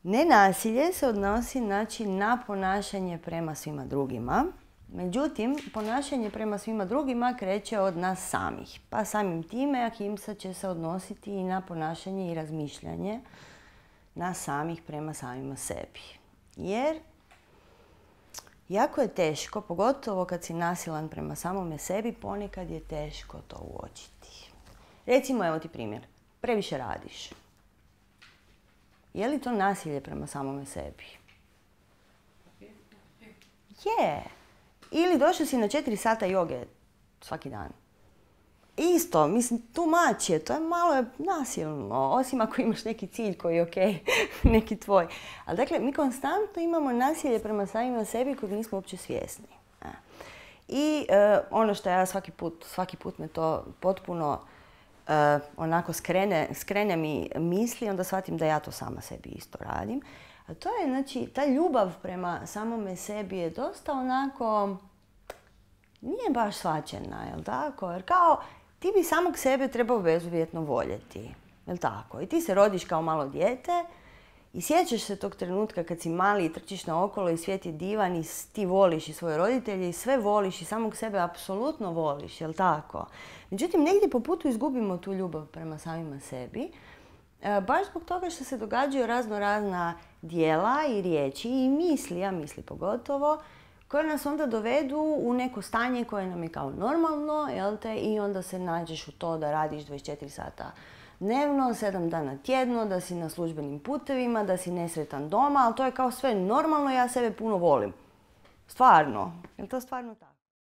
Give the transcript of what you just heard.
Nenasilje se odnosi na ponašanje prema svima drugima. Međutim, ponašanje prema svima drugima kreće od nas samih. Pa samim time ahimsa će se odnositi i na ponašanje i razmišljanje nas samih prema samima sebi. Jer jako je teško, pogotovo kad si nasilan prema samome sebi, ponekad je teško to uočiti. Recimo, evo ti primjer. Previše radiš. Je li to nasilje prema samome sebi? Je. Ili došao si na 4 sata joge svaki dan. Isto, mislim, tumač je, to je malo nasilno, osim ako imaš neki cilj koji je okej, neki tvoj. Ali dakle, mi konstantno imamo nasilje prema samima sebi kojeg nismo uopće svjesni. I ono što ja svaki put me to potpuno onako skrene mi misli, onda shvatim da ja to sama sebi isto radim. A to je, znači, ta ljubav prema samome sebi je dosta onako, nije baš shvaćena, jel tako? Jer kao, ti bi samog sebe trebao bezuvjetno voljeti, jel tako? I ti se rodiš kao malo dijete i sjećaš se tog trenutka kad si mali i trčiš naokolo i svijet je divan i ti voliš i svoje roditelje i sve voliš i samog sebe apsolutno voliš, jel tako? Međutim, negdje po putu izgubimo tu ljubav prema samima sebi, baš zbog toga što se događaju razna djela i riječi i misli, ja misli pogotovo, koje nas onda dovedu u neko stanje koje nam je kao normalno, jel te, i onda se nađeš u to da radiš 24 sata dnevno, 7 dana tjedno, da si na službenim putevima, da si nesretan doma, ali to je kao sve normalno, ja sebe puno volim. Stvarno. Je li to stvarno tako?